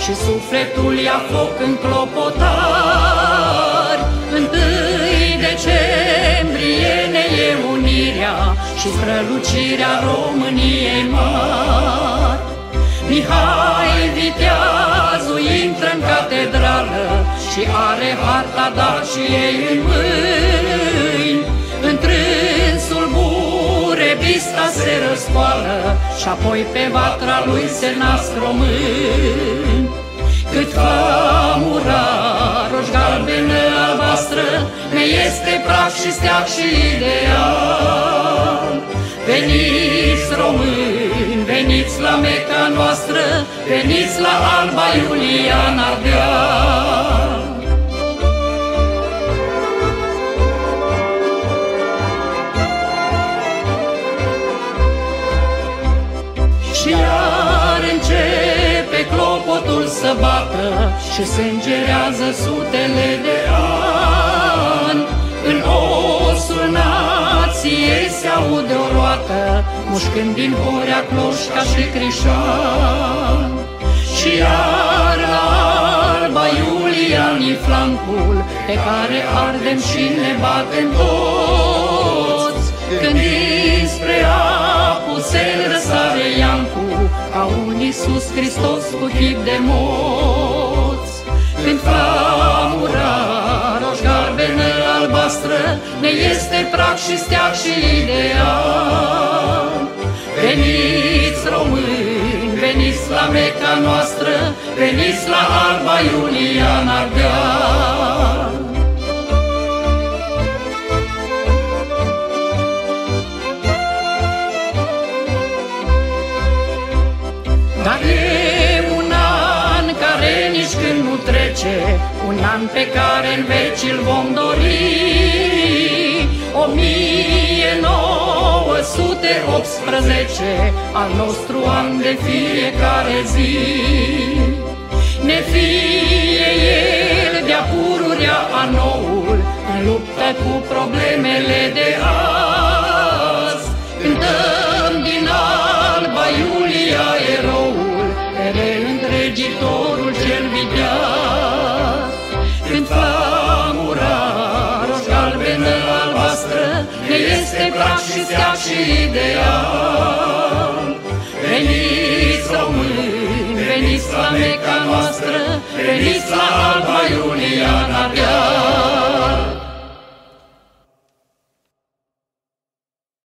și sufletul ia foc în clopotari. 1 decembrie ne e unirea și strălucirea României mari. Mihai Viteazul intră în catedrală și are harta Daciei în mâini. Întrânsul Burebista se răscoală și apoi pe vatra lui se nasc români. Cât flamura roș galbenă albastră ne este praf și steag și ideal. Veniți români, veniți la Meca noastră, veniți la Alba Iulia în Ardeal. Și iar începe clopotul să bată și se îngerează sutele de ani. În osul nației se aude o roată, mușcând din Horea cloșca și Crișan. Și iar la Alba Iulia-ni flancul, pe care ardem și ne batem toți, când dinspre Apusel răsare Iancu, ca un Iisus Hristos cu chip de moți. Când flamura roș galbenă albastră ne este prag și steag și ideal. Veniți români, veniți la Meca noastră, veniți la Alba Iulia în Ardeal. Dar e un an care nici când nu trece, un an pe care în veci îl vom dori. 1918, al nostru an de fiecare zi. Ne fie el de-a pururea anoul, în luptă cu problemele de azi. Cântăm din Alba Iulia eroul, pe întregitorul cel viteaz. Când flamura roș galbenă albastră ne este prag și steag și ideal. Veniți români, veniți la Meca noastră, veniți la Alba Iulia în Ardeal.